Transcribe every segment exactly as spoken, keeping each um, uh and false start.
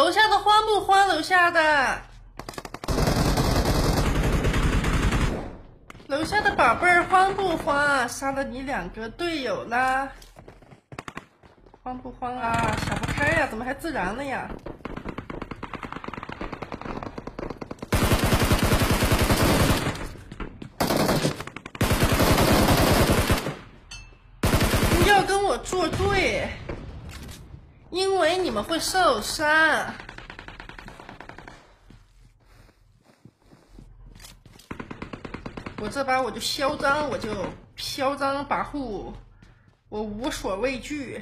楼下的慌不慌？楼下的，楼下的宝贝儿慌不慌？杀了你两个队友啦，慌不慌啊？想不开呀？怎么还自燃了呀？不要跟我作对，因为你们会受伤。我这把我就嚣张，我就嚣张跋扈，我无所畏惧。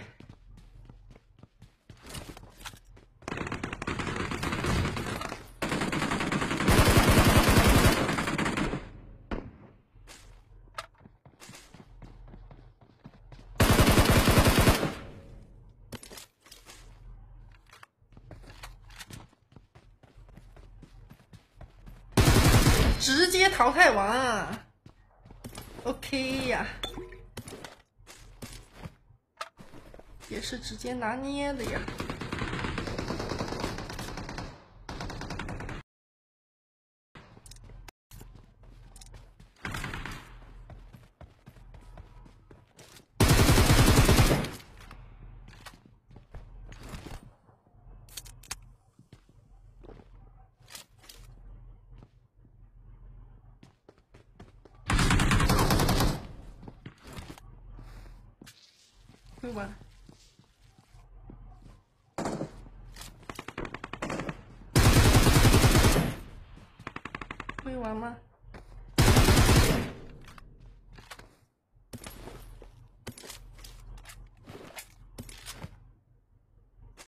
直接淘汰王 ，OK 呀，也是直接拿捏的呀。会玩，会玩吗？